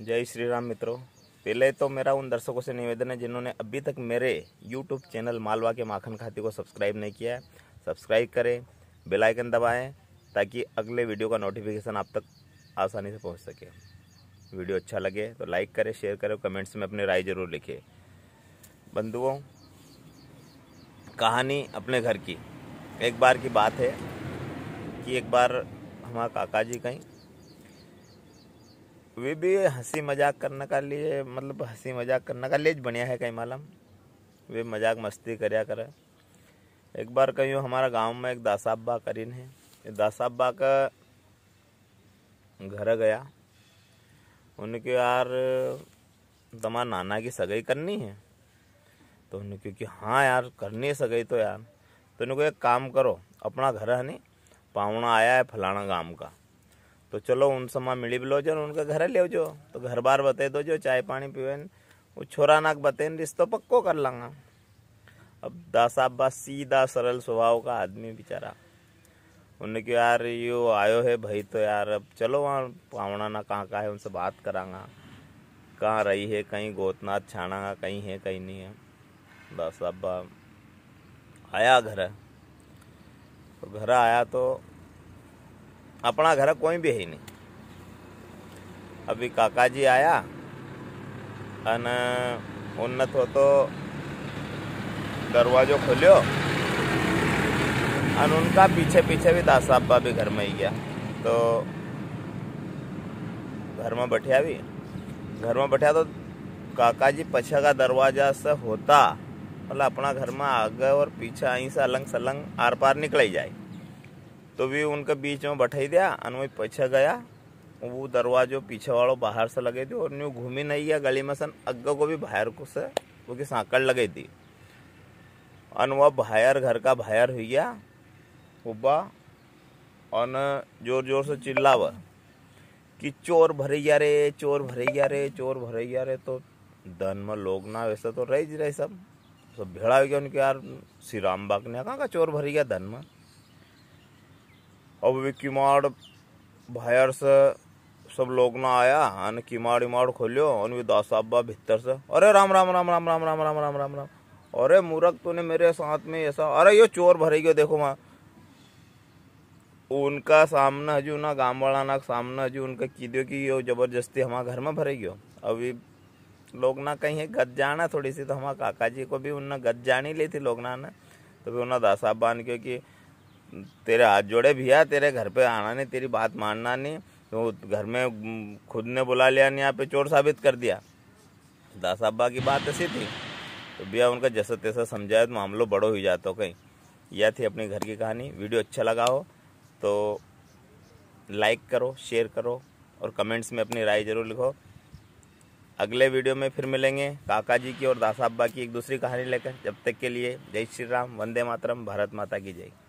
जय श्री राम मित्रों। पहले तो मेरा उन दर्शकों से निवेदन है जिन्होंने अभी तक मेरे YouTube चैनल मालवा के माखन खाती को सब्सक्राइब नहीं किया है, सब्सक्राइब करें, बेल आइकन दबाएं ताकि अगले वीडियो का नोटिफिकेशन आप तक आसानी से पहुंच सके। वीडियो अच्छा लगे तो लाइक करें, शेयर करें, कमेंट्स में अपनी राय जरूर लिखें। बंधुओं, कहानी अपने घर की। एक बार की बात है कि एक बार हमारा काका जी कहीं वे भी हंसी मजाक करने का लिए हंसी मजाक करने का लेज बढ़िया है कहीं मालूम वे मजाक मस्ती करया करे। एक बार कहीं हमारा गांव में एक दासाब्बा करीन है, दासाब्बा का घर गया। उनके यार तुम्हारा नाना की सगाई करनी है तो उन्हें क्योंकि हाँ यार करनी है सगाई तो यार, तो उनको एक काम करो, अपना घर है नहीं पावना आया है फलाना गांव का, तो चलो उन समा मिली बिलो जो उनका घर ले जो, तो घर बार बता दो जो चाय पानी पीवे वो छोरा नाक बतेन रिश्तो पक्को कर लांगा। अब दासाब्बा सीधा सरल स्वभाव का आदमी बेचारा, उनके यार यो आयो है भाई तो यार अब चलो वहाँ पावना ना कहाँ का है उनसे बात करांगा, कहाँ रही है, कहीं गोतनाथ छाणागा, कहीं है कहीं नहीं है। दासाब्बा आया घर, तो घर आया तो अपना घर कोई भी है नहीं। अभी काका जी आया अन उन्नत हो तो दरवाजो खोलियो अन उनका पीछे पीछे भी दासाब्बा भी घर में ही गया। तो घर में बैठा तो काका जी पछा का दरवाजा से होता अपना घर में आगे और पीछे आई से अलंग सलंग आर पार निकल ही जाए, तो भी उनके बीच में बैठाई दिया अन वही पीछे गया। वो दरवाजो पीछे वालों बाहर से लगे थी और न्यू घूमी नहीं गया गली में सन अग्गा को भी बाहर को से वो की सांकड़ लगी थी अन वह बाहर घर का बाहर हो गया उबा अन जोर जोर से चिल्लावा कि चोर भरैया रे, चोर भरैया रे, चोर भरैया रे। तो धन में लोग ना वैसे तो रहे सब भेड़ा हो गया उनके यार श्री राम बाग ने कहा चोर भरैया धन में। अब वे किमाड़ बाहर से सब लोग ना आया अन किमाड़ इमाड़ खोलियो और वे दासाब्बा भीतर से अरे राम राम राम राम राम राम राम राम राम राम, अरे मूर्ख तूने मेरे साथ में ऐसा, अरे यो चोर भरे गयो देखो वहाँ। उनका सामने हजू ना गाँव वाला ना सामने हजू उनका की दो कि यो जबरदस्ती हमारे घर में भरे गयो। अभी लोग ना कहीं है गद जाना थोड़ी सी, तो हमारे काका जी को भी उनने गद जानी ली थी लोग ना, तो भी उन्होंने दासाब्बा ने कि तेरे हाथ जोड़े भैया, तेरे घर पे आना नहीं, तेरी बात मानना नहीं, तो घर में खुद ने बुला लिया नहीं, यहाँ पे चोर साबित कर दिया। दासाब्बा की बात ऐसी थी तो भैया उनका जैसा तैसा समझाया तो मामलो बड़ो ही जाता कहीं। यह थी अपनी घर की कहानी। वीडियो अच्छा लगा हो तो लाइक करो, शेयर करो और कमेंट्स में अपनी राय जरूर लिखो। अगले वीडियो में फिर मिलेंगे काका जी की और दासाब्बा की एक दूसरी कहानी लेकर। जब तक के लिए जय श्री राम, वंदे मातरम, भारत माता की जय।